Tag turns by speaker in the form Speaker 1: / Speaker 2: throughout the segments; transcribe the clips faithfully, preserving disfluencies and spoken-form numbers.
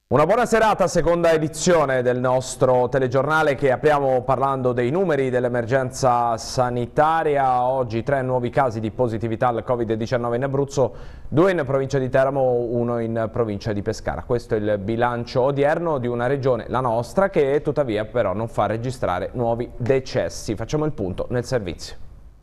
Speaker 1: Una buona serata, seconda edizione del nostro telegiornale che apriamo parlando dei numeri dell'emergenza sanitaria. Oggi tre nuovi casi di positività al Covid diciannove in Abruzzo, due in provincia di Teramo, uno in provincia di Pescara. Questo è il bilancio odierno di una regione, la nostra, che tuttavia però non fa registrare nuovi decessi. Facciamo il punto nel servizio.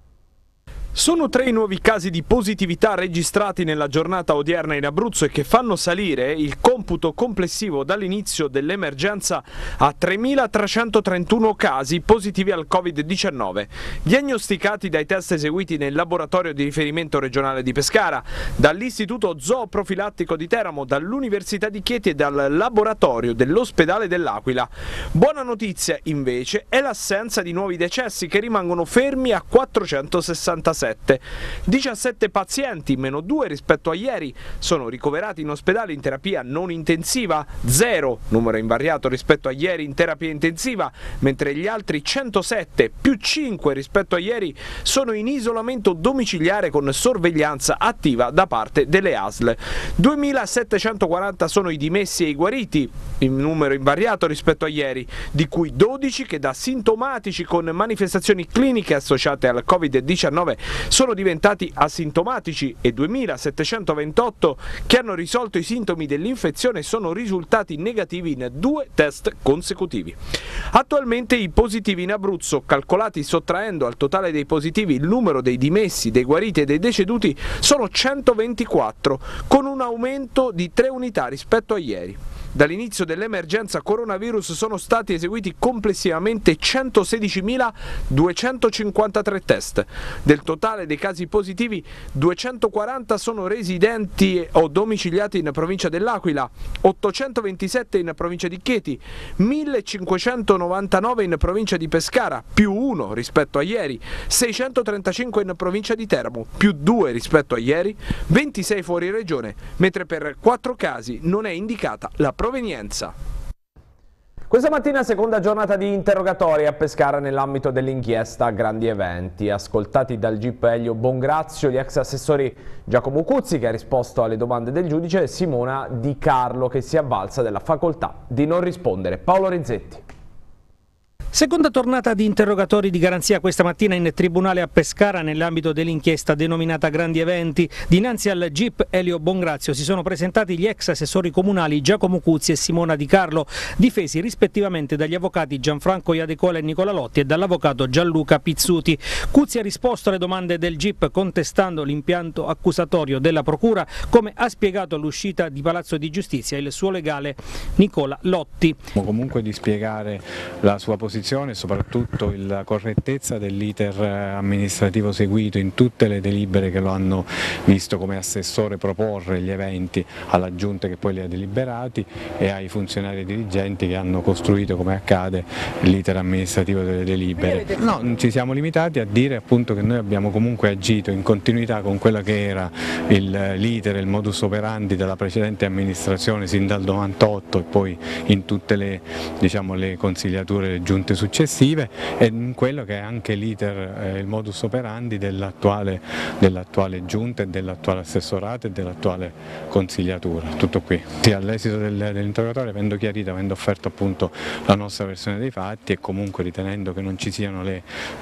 Speaker 2: Sono tre i nuovi casi di positività registrati nella giornata odierna in Abruzzo e che fanno salire il computo complessivo dall'inizio dell'emergenza a tremilatrecentotrentuno casi positivi al Covid diciannove, diagnosticati dai test eseguiti nel laboratorio di riferimento regionale di Pescara, dall'Istituto Zooprofilattico di Teramo, dall'Università di Chieti e dal laboratorio dell'Ospedale dell'Aquila. Buona notizia invece è l'assenza di nuovi decessi che rimangono fermi a quattrocentosessantasette. diciassette pazienti, meno due rispetto a ieri, sono ricoverati in ospedale in terapia non intensiva, zero, numero invariato rispetto a ieri in terapia intensiva, mentre gli altri centosette, più cinque rispetto a ieri, sono in isolamento domiciliare con sorveglianza attiva da parte delle A S L. duemilasettecentoquaranta sono i dimessi e i guariti, in numero invariato rispetto a ieri, di cui dodici che da sintomatici con manifestazioni cliniche associate al Covid diciannove sono diventati asintomatici e duemilasettecentoventotto che hanno risolto i sintomi dell'infezione e sono risultati negativi in due test consecutivi. Attualmente i positivi in Abruzzo, calcolati sottraendo al totale dei positivi il numero dei dimessi, dei guariti e dei deceduti, sono centoventiquattro, con un aumento di tre unità rispetto a ieri. Dall'inizio dell'emergenza coronavirus sono stati eseguiti complessivamente centosedicimiladuecentocinquantatré test. Del totale dei casi positivi, duecentoquaranta sono residenti o domiciliati in provincia dell'Aquila, ottocentoventisette in provincia di Chieti, millecinquecentonovantanove in provincia di Pescara, più uno rispetto a ieri, seicentotrentacinque in provincia di Teramo, più due rispetto a ieri, ventisei fuori regione, mentre per quattro casi non è indicata la provenienza.
Speaker 1: Questa mattina seconda giornata di interrogatori a Pescara nell'ambito dell'inchiesta Grandi Eventi. Ascoltati dal G I P Elio Bongrazio, gli ex assessori Giacomo Cuzzi, che ha risposto alle domande del giudice, e Simona Di Carlo, che si è avvalsa della facoltà di non rispondere. Paolo Rizzetti.
Speaker 3: Seconda tornata di interrogatori di garanzia questa mattina in tribunale a Pescara nell'ambito dell'inchiesta denominata Grandi Eventi. Dinanzi al G I P Elio Bongrazio si sono presentati gli ex assessori comunali Giacomo Cuzzi e Simona Di Carlo, difesi rispettivamente dagli avvocati Gianfranco Iadecola e Nicola Lotti e dall'avvocato Gianluca Pizzuti. Cuzzi ha risposto alle domande del G I P contestando l'impianto accusatorio della procura, come ha spiegato all'uscita di Palazzo di Giustizia il suo legale Nicola Lotti.
Speaker 4: Comunque di spiegare la sua posizione e soprattutto la correttezza dell'iter amministrativo seguito in tutte le delibere che lo hanno visto come assessore proporre gli eventi alla giunta che poi li ha deliberati e ai funzionari dirigenti che hanno costruito, come accade, l'iter amministrativo delle delibere. No, ci siamo limitati a dire appunto che noi abbiamo comunque agito in continuità con quello che era l'iter, il modus operandi della precedente amministrazione sin dal novantotto e poi in tutte le, diciamo, le consigliature, le giunte successive, e in quello che è anche l'iter, eh, il modus operandi dell'attuale dell'attuale giunta e dell'attuale assessorato e dell'attuale consigliatura. Tutto qui. Sì, all'esito del, dell'interrogatorio, avendo chiarito, avendo offerto appunto la nostra versione dei fatti e comunque ritenendo che non ci siano le,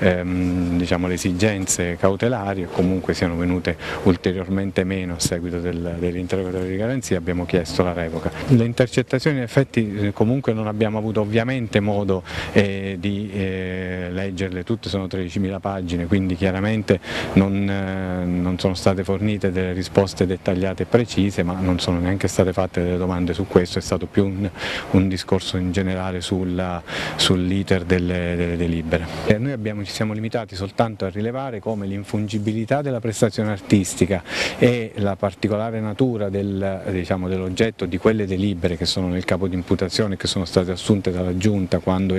Speaker 4: ehm, diciamo, le esigenze cautelari e comunque siano venute ulteriormente meno a seguito del, dell'interrogatorio di garanzia, abbiamo chiesto la revoca. Le intercettazioni in effetti eh, comunque non abbiamo avuto ovviamente modo eh, di eh, leggerle tutte, sono tredicimila pagine, quindi chiaramente non, eh, non sono state fornite delle risposte dettagliate e precise, ma non sono neanche state fatte delle domande su questo, è stato più un, un discorso in generale sulla, sull'iter delle, delle delibere. E noi abbiamo, ci siamo limitati soltanto a rilevare come l'infungibilità della prestazione artistica e la particolare natura del, diciamo, dell'oggetto di quelle delibere che sono nel capo di imputazione, che sono state assunte dalla Giunta quando era assessore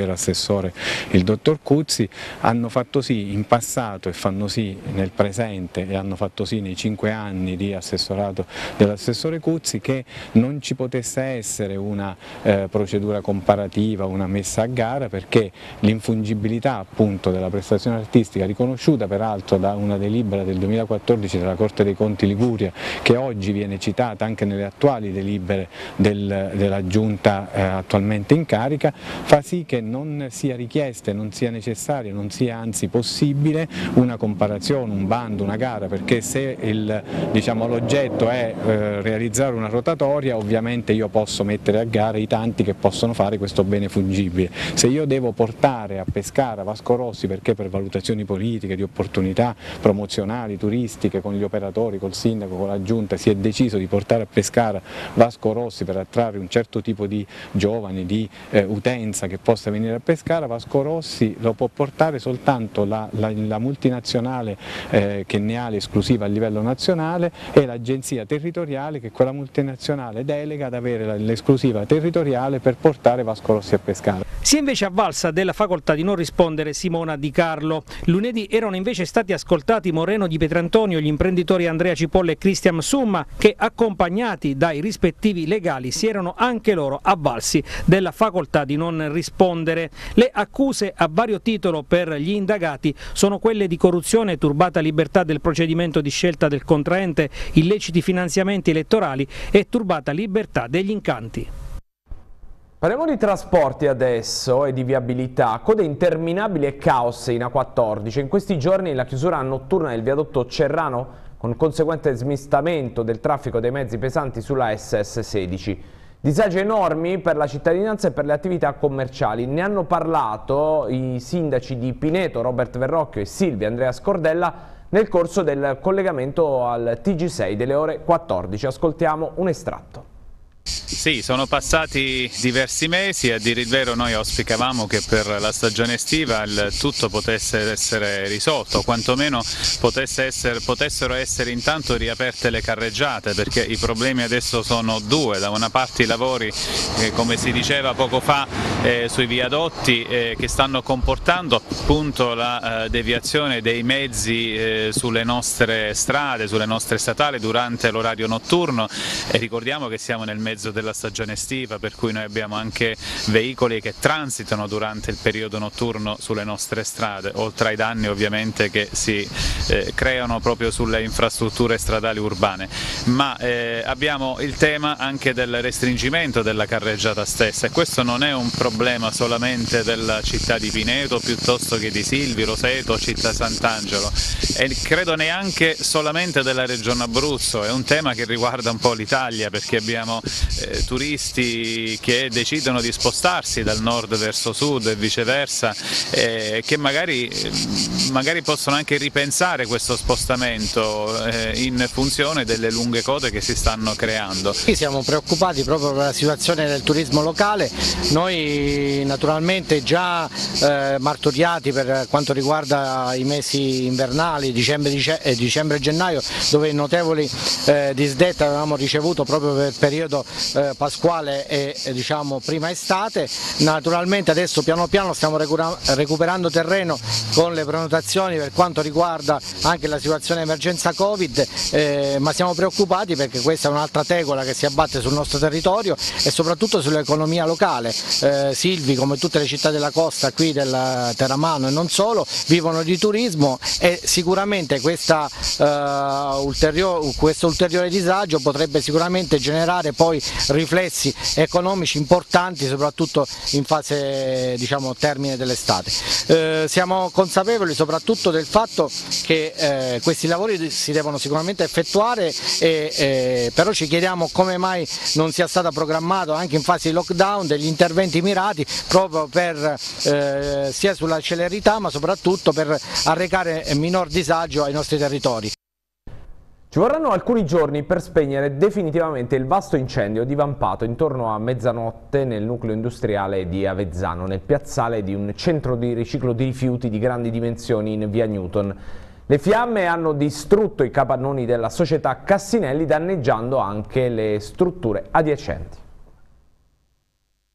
Speaker 4: l'assessore il dottor Cuzzi, hanno fatto sì in passato e fanno sì nel presente e hanno fatto sì nei cinque anni di assessorato dell'assessore Cuzzi che non ci potesse essere una eh, procedura comparativa, una messa a gara, perché l'infungibilità appunto della prestazione artistica, riconosciuta peraltro da una delibera del duemilaquattordici della Corte dei Conti Liguria, che oggi viene citata anche nelle attuali delibere del, della giunta eh, attualmente in carica, fa sì che non sia richiesta, non sia necessaria, non sia anzi possibile una comparazione, un bando, una gara, perché se il, diciamo, l'oggetto è eh, realizzare una rotatoria, ovviamente io posso mettere a gara i tanti che possono fare questo bene fungibile. Se io devo portare a Pescara Vasco Rossi, perché per valutazioni politiche, di opportunità promozionali, turistiche, con gli operatori, col sindaco, con la giunta, si è deciso di portare a Pescara Vasco Rossi per attrarre un certo tipo di giovani, di eh, utenza che possa venire a Pescara, Vasco Rossi lo può portare soltanto la, la, la multinazionale eh, che ne ha l'esclusiva a livello nazionale e l'agenzia territoriale che quella multinazionale delega ad avere l'esclusiva territoriale per portare Vasco Rossi a Pescara.
Speaker 3: Si è invece avvalsa della facoltà di non rispondere Simona Di Carlo. Lunedì erano invece stati ascoltati Moreno Di Pietrantonio, gli imprenditori Andrea Cipolla e Cristian Summa, che accompagnati dai rispettivi legali si erano anche loro avvalsi della facoltà di non rispondere. Le accuse a vario titolo per gli indagati sono quelle di corruzione, turbata libertà del procedimento di scelta del contraente, illeciti finanziamenti elettorali e turbata libertà degli incanti.
Speaker 1: Parliamo di trasporti adesso e di viabilità. Code interminabili e caos in A quattordici. In questi giorni la chiusura notturna del viadotto Cerrano con conseguente smistamento del traffico dei mezzi pesanti sulla S S sedici. Disagi enormi per la cittadinanza e per le attività commerciali. Ne hanno parlato i sindaci di Pineto, Robert Verrocchio, e Silvia Andrea Scordella nel corso del collegamento al T G sei delle ore quattordici. Ascoltiamo un estratto.
Speaker 5: Sì, sono passati diversi mesi e a dire il vero noi auspicavamo che per la stagione estiva il tutto potesse essere risolto, o quantomeno potesse essere, potessero essere intanto riaperte le carreggiate, perché i problemi adesso sono due: da una parte i lavori, eh, come si diceva poco fa, eh, sui viadotti eh, che stanno comportando appunto la eh, deviazione dei mezzi eh, sulle nostre strade, sulle nostre statali durante l'orario notturno, e ricordiamo che siamo nel mezzo della stagione estiva, per cui noi abbiamo anche veicoli che transitano durante il periodo notturno sulle nostre strade, oltre ai danni ovviamente che si eh, creano proprio sulle infrastrutture stradali urbane. Ma eh, abbiamo il tema anche del restringimento della carreggiata stessa, e questo non è un problema solamente della città di Pineto piuttosto che di Silvi, Roseto, Città Sant'Angelo, e credo neanche solamente della Regione Abruzzo. È un tema che riguarda un po' l'Italia, perché abbiamo eh, turisti che decidono di spostarsi dal nord verso sud e viceversa, eh, che magari, magari possono anche ripensare questo spostamento eh, in funzione delle lunghe code che si stanno creando.
Speaker 6: Sì, siamo preoccupati proprio per la situazione del turismo locale. Noi naturalmente già eh, martoriati per quanto riguarda i mesi invernali, dicembre, dice, dicembre e gennaio, dove notevoli eh, disdette avevamo ricevuto proprio per il periodo eh, pasquale e eh, diciamo prima estate. Naturalmente adesso piano piano stiamo recuperando terreno con le prenotazioni per quanto riguarda anche la situazione emergenza Covid, eh, ma siamo preoccupati perché questa è un'altra tegola che si abbatte sul nostro territorio e soprattutto sull'economia locale. Eh, Silvi, come tutte le città della costa qui del Terramano e non solo, vivono di turismo, e sicuramente questa, uh, ulteriore, questo ulteriore disagio potrebbe sicuramente generare poi riflessi economici importanti, soprattutto in fase, diciamo, termine dell'estate. Eh, siamo consapevoli soprattutto del fatto che eh, questi lavori si devono sicuramente effettuare, e, eh, però ci chiediamo come mai non sia stato programmato anche in fase di lockdown degli interventi mirati proprio per eh, sia sulla celerità ma soprattutto per arrecare minor disagio ai nostri territori.
Speaker 1: Ci vorranno alcuni giorni per spegnere definitivamente il vasto incendio divampato intorno a mezzanotte nel nucleo industriale di Avezzano, nel piazzale di un centro di riciclo di rifiuti di grandi dimensioni in via Newton. Le fiamme hanno distrutto i capannoni della società Cassinelli, danneggiando anche le strutture adiacenti.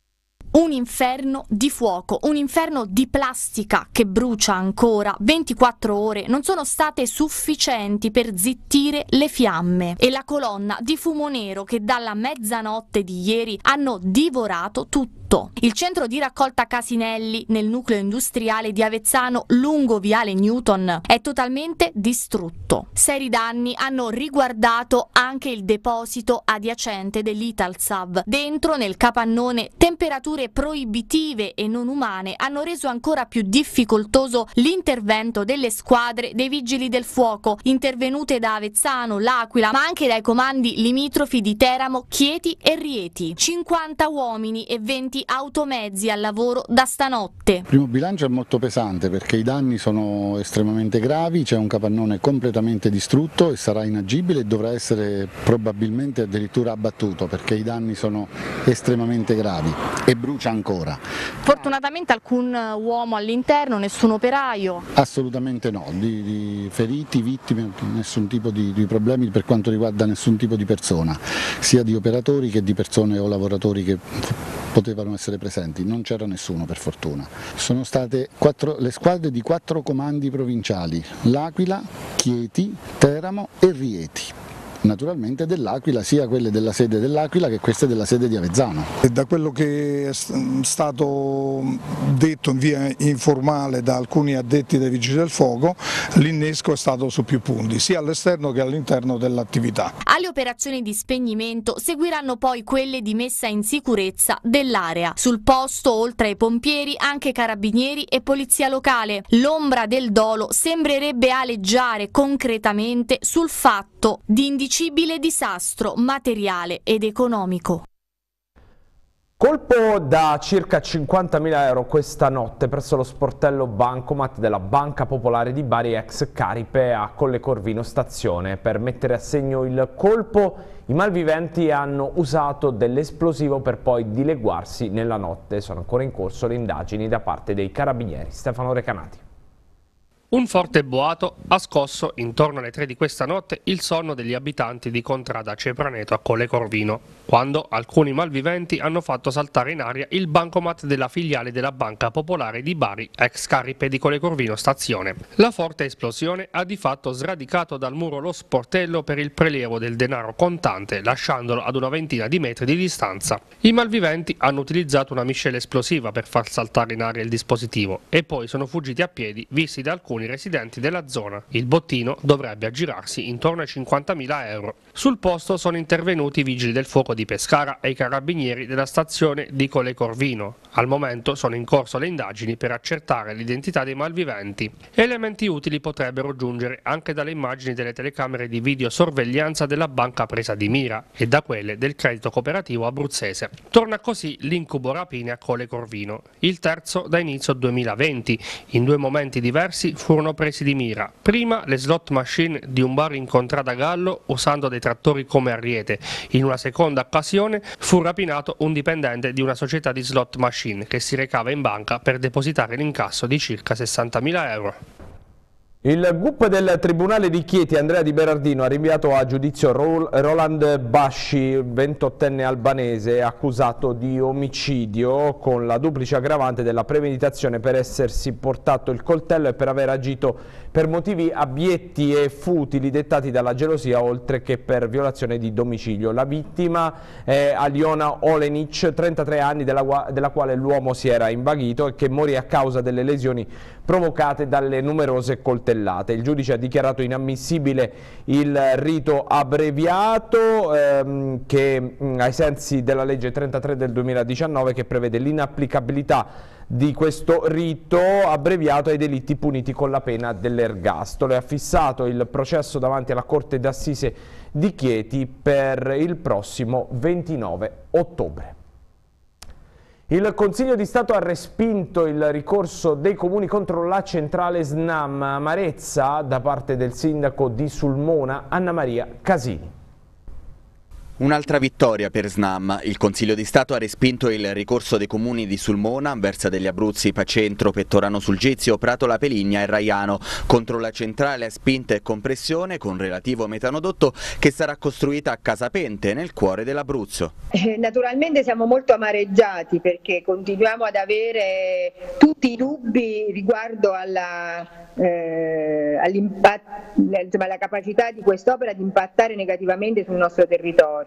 Speaker 7: Un inferno di fuoco, un inferno di plastica che brucia ancora. ventiquattro ore non sono state sufficienti per zittire le fiamme e la colonna di fumo nero che dalla mezzanotte di ieri hanno divorato tutto. Il centro di raccolta Casinelli nel nucleo industriale di Avezzano lungo Viale Newton è totalmente distrutto. Seri danni hanno riguardato anche il deposito adiacente dell'Italsav. Dentro nel capannone temperature proibitive e non umane hanno reso ancora più difficoltoso l'intervento delle squadre dei vigili del fuoco intervenute da Avezzano, L'Aquila, ma anche dai comandi limitrofi di Teramo, Chieti e Rieti. cinquanta uomini e venti automezzi al lavoro da stanotte.
Speaker 8: Il primo bilancio è molto pesante perché i danni sono estremamente gravi, c'è un capannone completamente distrutto e sarà inagibile e dovrà essere probabilmente addirittura abbattuto perché i danni sono estremamente gravi e brucia ancora.
Speaker 7: Fortunatamente alcun uomo all'interno, nessun operaio?
Speaker 8: Assolutamente no, di, di feriti, vittime, nessun tipo di, di problemi per quanto riguarda nessun tipo di persona, sia di operatori che di persone o lavoratori che potevano essere presenti, non c'era nessuno per fortuna. Sono state quattro, le squadre di quattro comandi provinciali, L'Aquila, Chieti, Teramo e Rieti. Naturalmente dell'Aquila, sia quelle della sede dell'Aquila che queste della sede di Avezzano.
Speaker 9: E da quello che è stato detto in via informale da alcuni addetti dei Vigili del Fuoco, l'innesco è stato su più punti, sia all'esterno che all'interno dell'attività.
Speaker 7: Alle operazioni di spegnimento seguiranno poi quelle di messa in sicurezza dell'area. Sul posto, oltre ai pompieri, anche carabinieri e polizia locale. L'ombra del dolo sembrerebbe aleggiare concretamente sul fatto di indicare disastro materiale ed economico.
Speaker 1: Colpo da circa cinquantamila euro questa notte presso lo sportello Bancomat della Banca Popolare di Bari ex Caripe a Colle Corvino stazione. Per mettere a segno il colpo i malviventi hanno usato dell'esplosivo per poi dileguarsi nella notte. Sono ancora in corso le indagini da parte dei carabinieri. Stefano Recanati.
Speaker 10: Un forte boato ha scosso intorno alle tre di questa notte il sonno degli abitanti di Contrada Cepraneto a Colle Corvino, quando alcuni malviventi hanno fatto saltare in aria il bancomat della filiale della Banca Popolare di Bari, ex Caripe di Colle Corvino stazione. La forte esplosione ha di fatto sradicato dal muro lo sportello per il prelievo del denaro contante, lasciandolo ad una ventina di metri di distanza. I malviventi hanno utilizzato una miscela esplosiva per far saltare in aria il dispositivo e poi sono fuggiti a piedi, visti da alcuni residenti della zona. Il bottino dovrebbe aggirarsi intorno ai cinquantamila euro. Sul posto sono intervenuti i vigili del fuoco di Pescara e i carabinieri della stazione di Colle Corvino. Al momento sono in corso le indagini per accertare l'identità dei malviventi. Elementi utili potrebbero giungere anche dalle immagini delle telecamere di videosorveglianza della banca presa di mira e da quelle del credito cooperativo abruzzese. Torna così l'incubo rapine a Colle Corvino, il terzo da inizio duemilaventi. In due momenti diversi furono presi di mira. Prima le slot machine di un bar in Contrada Gallo usando dei trattori come ariete. In una seconda occasione fu rapinato un dipendente di una società di slot machine che si recava in banca per depositare l'incasso di circa sessantamila euro.
Speaker 1: Il G U P del Tribunale di Chieti, Andrea Di Berardino, ha rinviato a giudizio Roland Basci, ventottenne albanese, accusato di omicidio con la duplice aggravante della premeditazione per essersi portato il coltello e per aver agito per motivi abietti e futili dettati dalla gelosia, oltre che per violazione di domicilio. La vittima è Aliona Olenic, trentatré anni, della, della quale l'uomo si era invaghito e che morì a causa delle lesioni provocate dalle numerose coltellate. Il giudice ha dichiarato inammissibile il rito abbreviato ehm, che mh, ai sensi della legge trentatré del duemiladiciannove, che prevede l'inapplicabilità di questo rito abbreviato ai delitti puniti con la pena dell'ergastolo, e ha fissato il processo davanti alla Corte d'Assise di Chieti per il prossimo ventinove ottobre. Il Consiglio di Stato ha respinto il ricorso dei comuni contro la centrale SNAM Amarezza da parte del sindaco di Sulmona, Anna Maria Casini.
Speaker 11: Un'altra vittoria per Snam. Il Consiglio di Stato ha respinto il ricorso dei comuni di Sulmona, Anversa degli Abruzzi, Pacentro, Pettorano sul Gizio, Prato La Peligna e Raiano contro la centrale a spinta e compressione con relativo metanodotto che sarà costruita a Casapente, nel cuore dell'Abruzzo.
Speaker 12: Eh, naturalmente siamo molto amareggiati perché continuiamo ad avere tutti i dubbi riguardo alla, eh, alla capacità di quest'opera di impattare negativamente sul nostro territorio.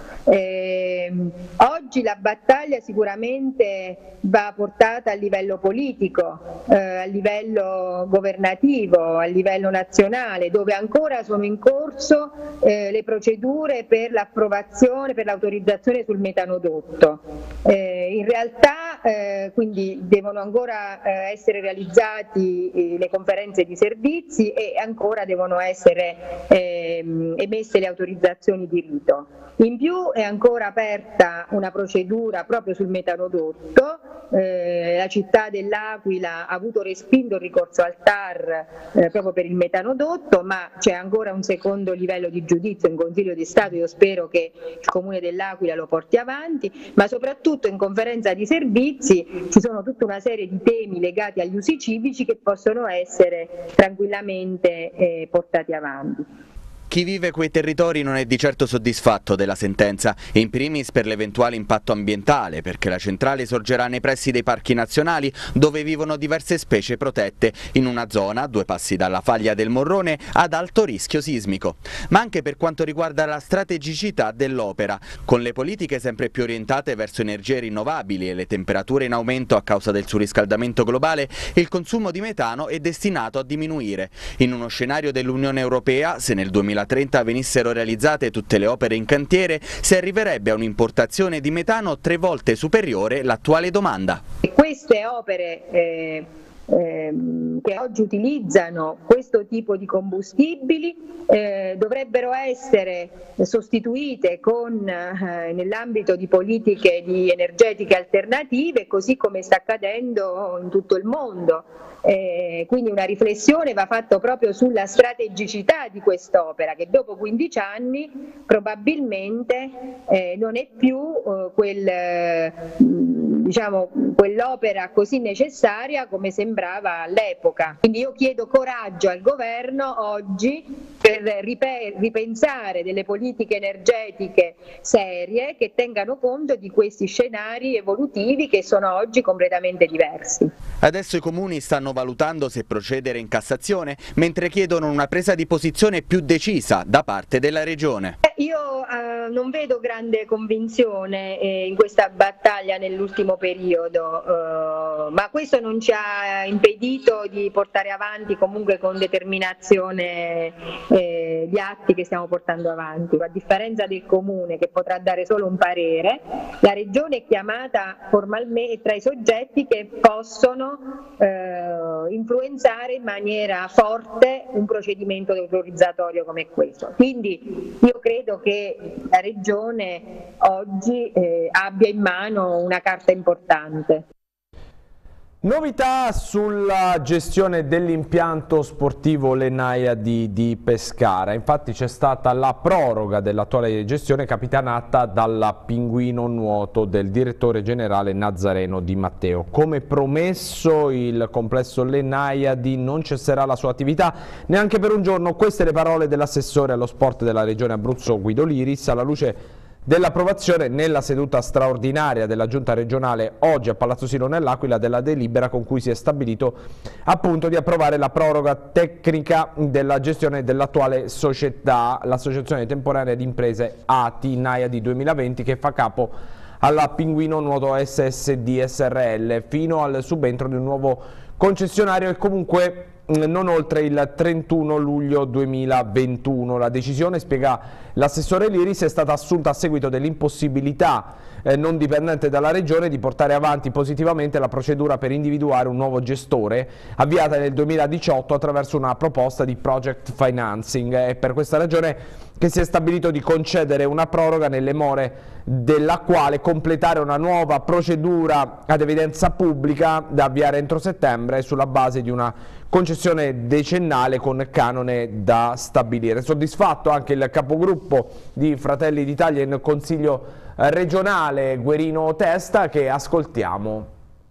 Speaker 12: Eh, oggi la battaglia sicuramente va portata a livello politico, eh, a livello governativo, a livello nazionale, dove ancora sono in corso eh, le procedure per l'approvazione, per l'autorizzazione sul metanodotto. Eh, in realtà eh, quindi devono ancora eh, essere realizzati eh, le conferenze di servizi e ancora devono essere eh, emesse le autorizzazioni di rito. In più è ancora aperta una procedura proprio sul metanodotto, eh, la città dell'Aquila ha avuto respinto il ricorso al T A R eh, proprio per il metanodotto, ma c'è ancora un secondo livello di giudizio in Consiglio di Stato, io spero che il Comune dell'Aquila lo porti avanti, ma soprattutto in conferenza di servizi ci sono tutta una serie di temi legati agli usi civici che possono essere tranquillamente eh, portati avanti.
Speaker 11: Chi vive quei territori non è di certo soddisfatto della sentenza, in primis per l'eventuale impatto ambientale, perché la centrale sorgerà nei pressi dei parchi nazionali dove vivono diverse specie protette, in una zona, a due passi dalla faglia del Morrone, ad alto rischio sismico. Ma anche per quanto riguarda la strategicità dell'opera, con le politiche sempre più orientate verso energie rinnovabili e le temperature in aumento a causa del surriscaldamento globale, il consumo di metano è destinato a diminuire. In uno scenario dell'Unione Europea, se nel duemilatrenta venissero realizzate tutte le opere in cantiere, si arriverebbe a un'importazione di metano tre volte superiore all'attuale domanda.
Speaker 12: Queste opere eh, eh, che oggi utilizzano questo tipo di combustibili eh, dovrebbero essere sostituite con, eh, nell'ambito di politiche di energetiche alternative, così come sta accadendo in tutto il mondo. Eh, quindi una riflessione va fatta proprio sulla strategicità di quest'opera, che dopo quindici anni probabilmente eh, non è più eh, quel, eh, diciamo, quell'opera così necessaria come sembrava all'epoca. Quindi io chiedo coraggio al governo oggi per ripensare delle politiche energetiche serie che tengano conto di questi scenari evolutivi che sono oggi completamente diversi.
Speaker 11: Adesso i comuni stanno valutando se procedere in Cassazione, mentre chiedono una presa di posizione più decisa da parte della Regione.
Speaker 12: Io eh, non vedo grande convinzione eh, in questa battaglia nell'ultimo periodo, eh, ma questo non ci ha impedito di portare avanti comunque con determinazione eh, gli atti che stiamo portando avanti. A differenza del Comune, che potrà dare solo un parere, la Regione è chiamata formalmente tra i soggetti che possono eh, influenzare in maniera forte un procedimento autorizzatorio come questo. Quindi io credo che la Regione oggi eh, abbia in mano una carta importante.
Speaker 1: Novità sulla gestione dell'impianto sportivo Lenaia di, di Pescara. Infatti c'è stata la proroga dell'attuale gestione capitanata dal pinguino nuoto del direttore generale Nazareno Di Matteo. Come promesso, il complesso Lenaiadi non cesserà la sua attività neanche per un giorno. Queste le parole dell'assessore allo sport della regione Abruzzo Guido Liris alla luce dell'approvazione nella seduta straordinaria della Giunta regionale oggi a Palazzo Silo nell'Aquila della delibera con cui si è stabilito appunto di approvare la proroga tecnica della gestione dell'attuale società, l'Associazione Temporanea di Imprese A T I Naiadi duemilaventi, che fa capo alla Pinguino Nuoto S S D S R L fino al subentro di un nuovo concessionario e comunque non oltre il trentuno luglio duemilaventuno. La decisione, spiega l'assessore Liris, è stata assunta a seguito dell'impossibilità eh, non dipendente dalla Regione di portare avanti positivamente la procedura per individuare un nuovo gestore avviata nel duemiladiciotto attraverso una proposta di project financing. È per questa ragione che si è stabilito di concedere una proroga nelle more della quale completare una nuova procedura ad evidenza pubblica da avviare entro settembre sulla base di una concessione decennale con canone da stabilire. Soddisfatto anche il capogruppo di Fratelli d'Italia in Consiglio regionale, Guerino Testa, che ascoltiamo.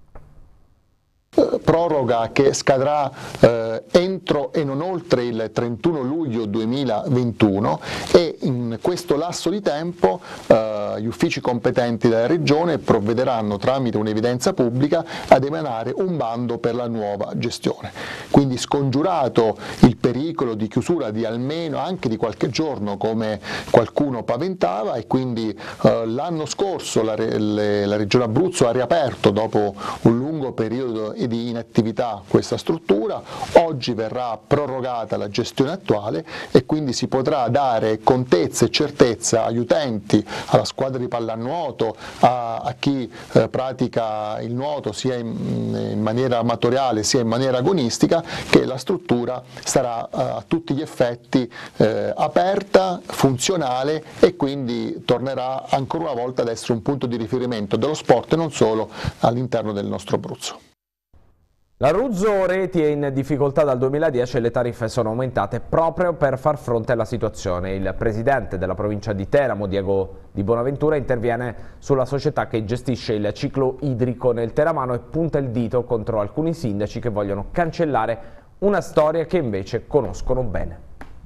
Speaker 13: Proroga che scadrà eh, entro e non oltre il trentuno luglio duemilaventuno, e in questo lasso di tempo eh, gli uffici competenti della Regione provvederanno tramite un'evidenza pubblica ad emanare un bando per la nuova gestione. Quindi, scongiurato il pericolo di chiusura di almeno anche di qualche giorno come qualcuno paventava, e quindi eh, l'anno scorso la, le, la Regione Abruzzo ha riaperto dopo un lungo periodo di inattività questa struttura, oggi verrà prorogata la gestione attuale e quindi si potrà dare contezza e certezza agli utenti, alla squadra di pallanuoto, a, a chi eh, pratica il nuoto sia in, in maniera amatoriale sia in maniera agonistica, che la struttura sarà eh, a tutti gli effetti eh, aperta, funzionale, e quindi tornerà ancora una volta ad essere un punto di riferimento dello sport e non solo all'interno del nostro Abruzzo.
Speaker 1: L'Abruzzo Reti è in difficoltà dal duemiladieci e le tariffe sono aumentate proprio per far fronte alla situazione. Il presidente della provincia di Teramo, Diego Di Bonaventura, interviene sulla società che gestisce il ciclo idrico nel teramano e punta il dito contro alcuni sindaci che vogliono cancellare una storia che invece conoscono bene.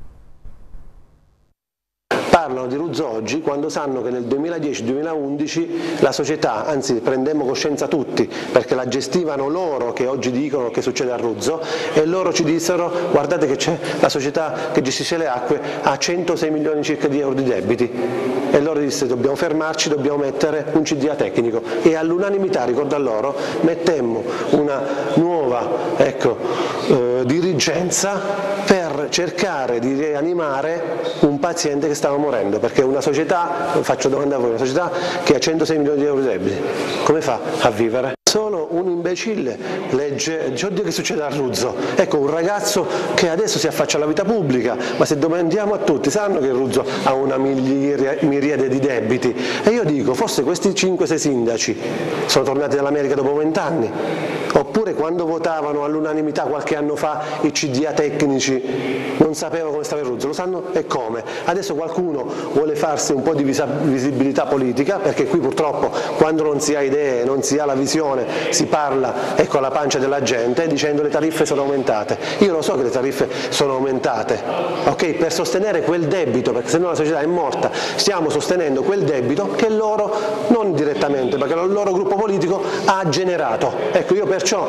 Speaker 14: Parlano di Ruzzo oggi quando sanno che nel duemiladieci duemilaundici la società, anzi prendemmo coscienza tutti perché la gestivano loro, che oggi dicono che succede a Ruzzo, e loro ci dissero: guardate che c'è la società che gestisce le acque ha centosei milioni circa di euro di debiti, e loro disse: dobbiamo fermarci, dobbiamo mettere un C D A tecnico, e all'unanimità, ricordo a loro, mettemmo una nuova ecco, eh, dirigenza per cercare di rianimare un paziente che stava morendo, perché una società, faccio domanda a voi, una società che ha centosei milioni di euro di debiti, come fa a vivere? Solo un imbecille legge, dice: oddio, che succede a Ruzzo? Ecco, un ragazzo che adesso si affaccia alla vita pubblica, ma se domandiamo a tutti, sanno che Ruzzo ha una miriade di debiti, e io dico, forse questi cinque sei sindaci sono tornati dall'America dopo vent'anni, oppure quando votavano all'unanimità qualche anno fa i C D A tecnici non sapevano come stava il Ruzzo, lo sanno e come. Adesso qualcuno vuole farsi un po' di visibilità politica, perché qui purtroppo quando non si ha idee, non si ha la visione, si parla ecco alla pancia della gente dicendo le tariffe sono aumentate. Io lo so che le tariffe sono aumentate, ok, per sostenere quel debito, perché se no la società è morta. Stiamo sostenendo quel debito che loro, non direttamente, perché il loro gruppo politico ha generato. Ecco, io perciò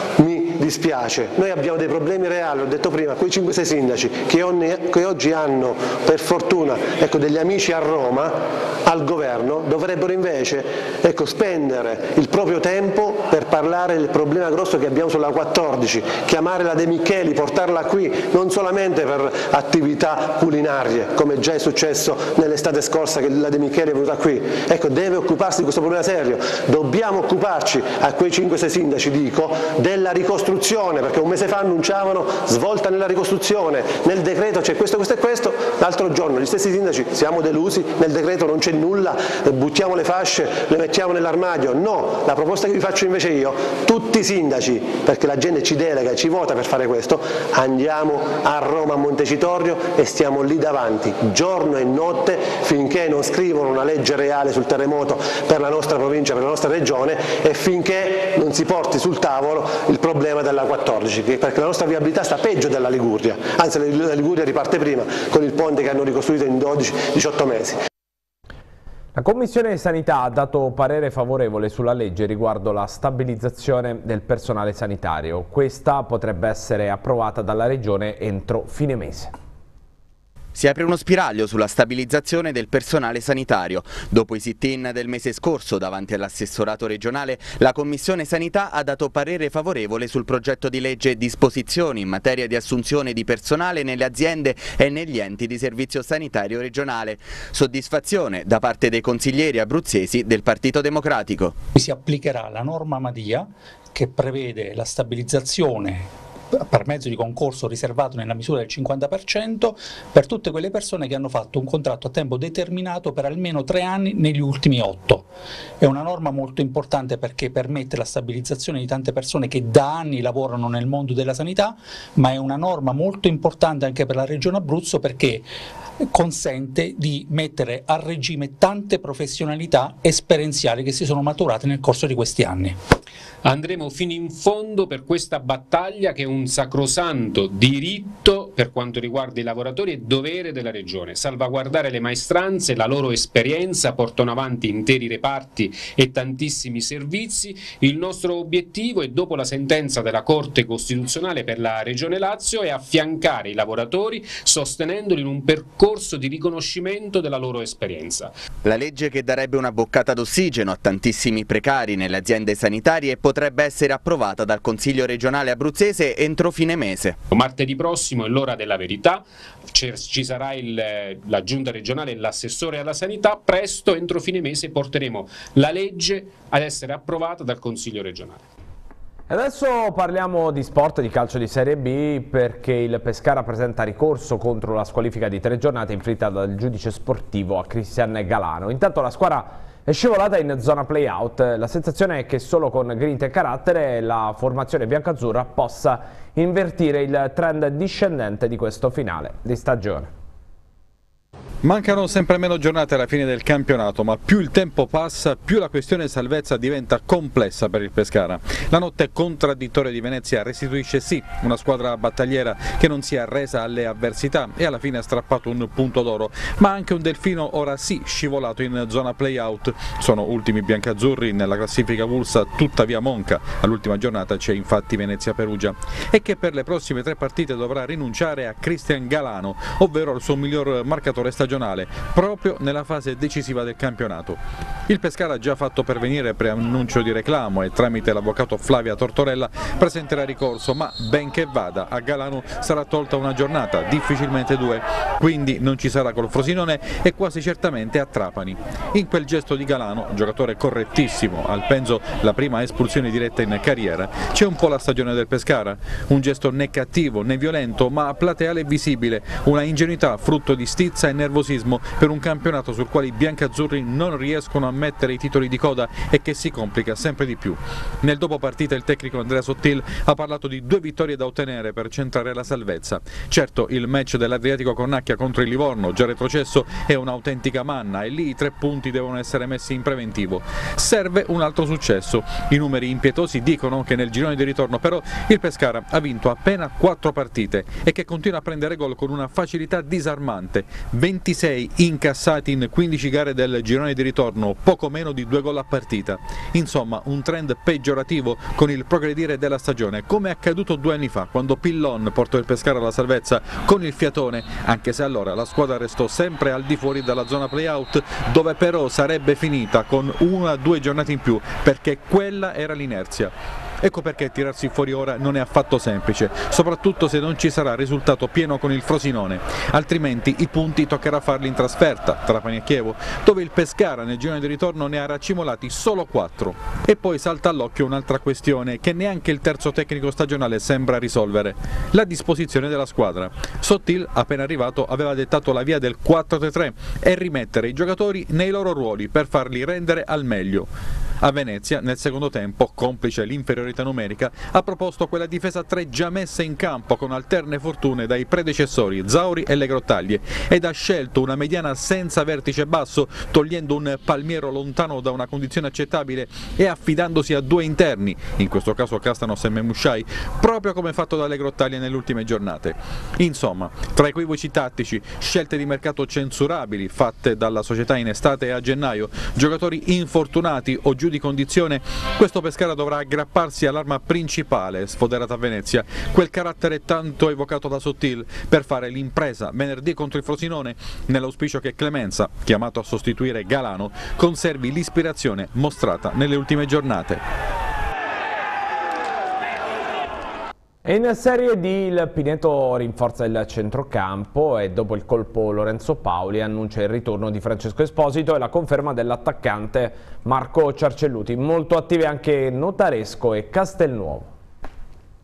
Speaker 14: mi dispiace, noi abbiamo dei problemi reali, ho detto prima, quei cinque sei sindaci che, ogni, che oggi hanno per fortuna ecco, degli amici a Roma, al governo, dovrebbero invece ecco, spendere il proprio tempo per parlare del problema grosso che abbiamo sulla quattordici, chiamare la De Micheli, portarla qui, non solamente per attività culinarie, come già è successo nell'estate scorsa che la De Micheli è venuta qui, ecco, deve occuparsi di questo problema serio. Dobbiamo occuparci, a quei cinque sei sindaci dico, della ricostruzione, perché un mese fa annunciavano svolta nella ricostruzione, nel decreto c'è questo, questo e questo, l'altro giorno gli stessi sindaci siamo delusi, nel decreto non c'è nulla, buttiamo le fasce, le mettiamo nell'armadio. No, la proposta che vi faccio invece io, tutti i sindaci, perché la gente ci delega e ci vota per fare questo, andiamo a Roma, a Montecitorio, e stiamo lì davanti giorno e notte finché non scrivono una legge reale sul terremoto per la nostra provincia, per la nostra regione, e finché non si porti sul tavolo il problema della quattordici, perché la nostra viabilità sta peggio della Liguria, anzi la Liguria riparte prima con il ponte che hanno ricostruito in dodici diciotto mesi.
Speaker 1: La Commissione Sanità ha dato parere favorevole sulla legge riguardo la stabilizzazione del personale sanitario. Questa potrebbe essere approvata dalla Regione entro fine mese.
Speaker 11: Si apre uno spiraglio sulla stabilizzazione del personale sanitario. Dopo i sit-in del mese scorso davanti all'assessorato regionale, la Commissione Sanità ha dato parere favorevole sul progetto di legge disposizioni in materia di assunzione di personale nelle aziende e negli enti di servizio sanitario regionale. Soddisfazione da parte dei consiglieri abruzzesi del Partito Democratico.
Speaker 15: Si applicherà la norma Madia che prevede la stabilizzazione per mezzo di concorso riservato nella misura del cinquanta per cento per tutte quelle persone che hanno fatto un contratto a tempo determinato per almeno tre anni negli ultimi otto. È una norma molto importante perché permette la stabilizzazione di tante persone che da anni lavorano nel mondo della sanità, ma è una norma molto importante anche per la Regione Abruzzo perché consente di mettere a regime tante professionalità esperienziali che si sono maturate nel corso di questi anni.
Speaker 16: Andremo fino in fondo per questa battaglia che è un sacrosanto diritto per quanto riguarda i lavoratori e dovere della Regione. Salvaguardare le maestranze, la loro esperienza, portano avanti interi reparti e tantissimi servizi. Il nostro obiettivo è, dopo la sentenza della Corte Costituzionale per la Regione Lazio, è affiancare i lavoratori sostenendoli in un percorso di riconoscimento della loro esperienza.
Speaker 11: La legge che darebbe una boccata d'ossigeno a tantissimi precari nelle aziende sanitarie potrebbe essere approvata dal Consiglio regionale abruzzese entro fine mese.
Speaker 16: Martedì prossimo è l'ora della verità, ci sarà il, la giunta regionale e l'assessore alla sanità. Presto, entro fine mese, porteremo la legge ad essere approvata dal Consiglio regionale.
Speaker 1: Adesso parliamo di sport, di calcio di Serie B, perché il Pescara presenta ricorso contro la squalifica di tre giornate inflitta dal giudice sportivo a Cristian Galano. Intanto la squadra è scivolata in zona play-out. La sensazione è che solo con grinta e carattere la formazione biancazzurra possa invertire il trend discendente di questo finale di stagione.
Speaker 17: Mancano sempre meno giornate alla fine del campionato, ma più il tempo passa, più la questione salvezza diventa complessa per il Pescara. La notte contraddittoria di Venezia restituisce sì una squadra battagliera che non si è arresa alle avversità e alla fine ha strappato un punto d'oro, ma anche un Delfino ora sì scivolato in zona play-out. Sono ultimi biancazzurri nella classifica avulsa, tuttavia monca. All'ultima giornata c'è infatti Venezia-Perugia, e che per le prossime tre partite dovrà rinunciare a Cristian Galano, ovvero al suo miglior marcatore stagionale, proprio nella fase decisiva del campionato. Il Pescara ha già fatto pervenire preannuncio di reclamo e tramite l'avvocato Flavia Tortorella presenterà ricorso, ma benché vada, a Galano sarà tolta una giornata, difficilmente due, quindi non ci sarà col Frosinone e quasi certamente a Trapani. In quel gesto di Galano, giocatore correttissimo, al Penzo la prima espulsione diretta in carriera, c'è un po' la stagione del Pescara, un gesto né cattivo né violento ma plateale e visibile, una ingenuità frutto di stizza e nervosismo per un campionato sul quale i biancazzurri non riescono a mettere i titoli di coda e che si complica sempre di più. Nel dopo partita il tecnico Andrea Sottil ha parlato di due vittorie da ottenere per centrare la salvezza. Certo, il match dell'Adriatico Cornacchia contro il Livorno, già retrocesso, è un'autentica manna e lì i tre punti devono essere messi in preventivo. Serve un altro successo. I numeri impietosi dicono che nel girone di ritorno però il Pescara ha vinto appena quattro partite e che continua a prendere gol con una facilità disarmante. ventisei incassati in quindici gare del girone di ritorno, poco meno di due gol a partita. Insomma, un trend peggiorativo con il progredire della stagione, come è accaduto due anni fa, quando Pillon portò il Pescara alla salvezza con il fiatone, anche se allora la squadra restò sempre al di fuori dalla zona play-out, dove però sarebbe finita con una o due giornate in più, perché quella era l'inerzia. Ecco perché tirarsi fuori ora non è affatto semplice, soprattutto se non ci sarà risultato pieno con il Frosinone, altrimenti i punti toccherà farli in trasferta, Trapani e Chievo, dove il Pescara nel girone di ritorno ne ha raccimolati solo quattro. E poi salta all'occhio un'altra questione che neanche il terzo tecnico stagionale sembra risolvere: la disposizione della squadra. Sottil, appena arrivato, aveva dettato la via del quattro tre tre e rimettere i giocatori nei loro ruoli per farli rendere al meglio. A Venezia, nel secondo tempo, complice l'inferiorità numerica, ha proposto quella difesa a tre già messa in campo con alterne fortune dai predecessori Zauri e Le Grottaglie, ed ha scelto una mediana senza vertice basso, togliendo un Palmiero lontano da una condizione accettabile e affidandosi a due interni, in questo caso Castanos e Memusciai, proprio come fatto dalle Grottaglie nelle ultime giornate. Insomma, tra equivoci tattici, scelte di mercato censurabili fatte dalla società in estate e a gennaio, giocatori infortunati o giù di condizione, questo Pescara dovrà aggrapparsi all'arma principale sfoderata a Venezia, quel carattere tanto evocato da Sottil, per fare l'impresa venerdì contro il Frosinone, nell'auspicio che Clemenza, chiamato a sostituire Galano, conservi l'ispirazione mostrata nelle ultime giornate.
Speaker 1: E in Serie D il Pineto rinforza il centrocampo e dopo il colpo Lorenzo Paoli annuncia il ritorno di Francesco Esposito e la conferma dell'attaccante Marco Ciarcelluti. Molto attivi anche Notaresco e Castelnuovo.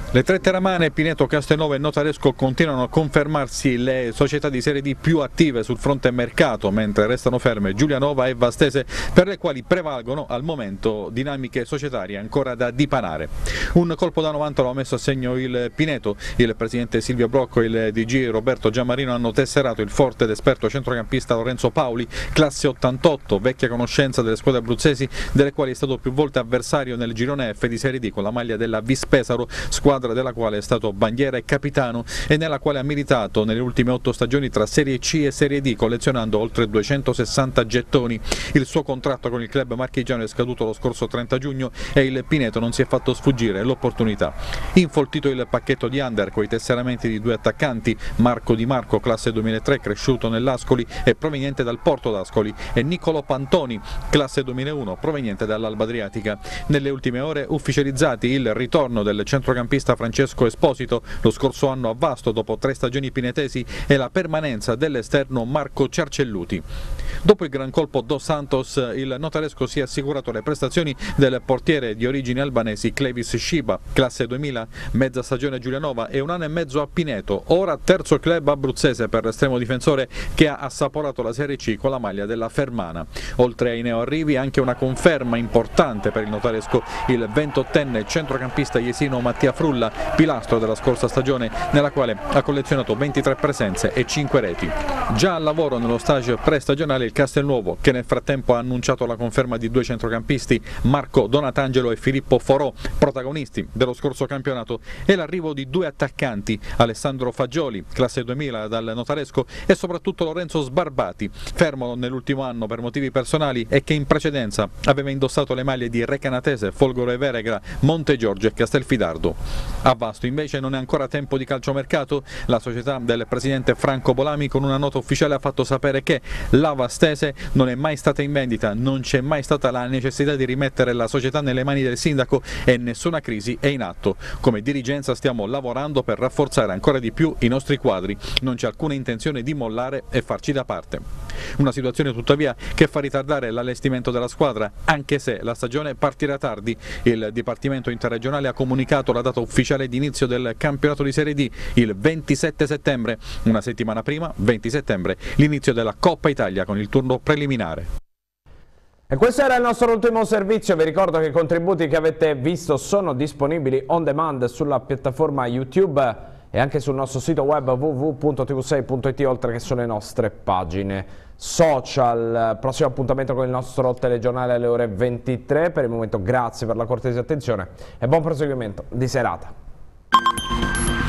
Speaker 17: Le tre terramane, Pineto, Castelnuovo e Notaresco, continuano a confermarsi le società di Serie D più attive sul fronte mercato, mentre restano ferme Giulianova e Vastese, per le quali prevalgono al momento dinamiche societarie ancora da dipanare. Un colpo da novanta lo ha messo a segno il Pineto. Il presidente Silvio Brocco e il D G Roberto Giammarino hanno tesserato il forte ed esperto centrocampista Lorenzo Paoli, classe ottantotto, vecchia conoscenza delle squadre abruzzesi, delle quali è stato più volte avversario nel girone F di Serie D con la maglia della Vispesaro, squadra della quale è stato bandiera e capitano e nella quale ha militato nelle ultime otto stagioni tra Serie C e Serie D, collezionando oltre duecentosessanta gettoni. Il suo contratto con il club marchigiano è scaduto lo scorso trenta giugno e il Pineto non si è fatto sfuggire l'opportunità. Infoltito il pacchetto di under con i tesseramenti di due attaccanti, Marco Di Marco, classe duemilatré, cresciuto nell'Ascoli e proveniente dal Porto d'Ascoli, e Niccolò Pantoni, classe duemilauno, proveniente dall'Alba Adriatica. Nelle ultime ore ufficializzati il ritorno del centrocampista Francesco Esposito, lo scorso anno a Vasto dopo tre stagioni pinetesi, e la permanenza dell'esterno Marco Ciarcelluti. Dopo il gran colpo Dos Santos, il Notaresco si è assicurato le prestazioni del portiere di origini albanesi Clevis Shiba, classe duemila, mezza stagione a Giulianova e un anno e mezzo a Pineto, ora terzo club abruzzese per l'estremo difensore che ha assaporato la Serie C con la maglia della Fermana. Oltre ai neoarrivi anche una conferma importante per il Notaresco, il ventottenne centrocampista jesino Mattia Frulla, pilastro della scorsa stagione nella quale ha collezionato ventitré presenze e cinque reti. Già al lavoro nello stage prestagionale il Castelnuovo, che nel frattempo ha annunciato la conferma di due centrocampisti, Marco Donatangelo e Filippo Forò, protagonisti dello scorso campionato, e l'arrivo di due attaccanti, Alessandro Fagioli, classe duemila dal Notaresco, e soprattutto Lorenzo Sbarbati, fermo nell'ultimo anno per motivi personali e che in precedenza aveva indossato le maglie di Recanatese, Folgore Veregra, Montegiorgio e Castelfidardo. A Vasto invece non è ancora tempo di calciomercato. La società del presidente Franco Bolami con una nota ufficiale ha fatto sapere che la Vastese non è mai stata in vendita, non c'è mai stata la necessità di rimettere la società nelle mani del sindaco e nessuna crisi è in atto. Come dirigenza stiamo lavorando per rafforzare ancora di più i nostri quadri, non c'è alcuna intenzione di mollare e farci da parte. Una situazione tuttavia che fa ritardare l'allestimento della squadra, anche se la stagione partirà tardi. Il Dipartimento Interregionale ha comunicato la data ufficiale di inizio del campionato di Serie D, il ventisette settembre, una settimana prima, venti settembre, l'inizio della Coppa Italia con il turno preliminare.
Speaker 1: E questo era il nostro ultimo servizio. Vi ricordo che i contributi che avete visto sono disponibili on demand sulla piattaforma YouTube e anche sul nostro sito web w w w punto t v sei punto i t, oltre che sulle nostre pagine social. Prossimo appuntamento con il nostro telegiornale alle ore ventitré. Per il momento grazie per la cortese attenzione e buon proseguimento di serata.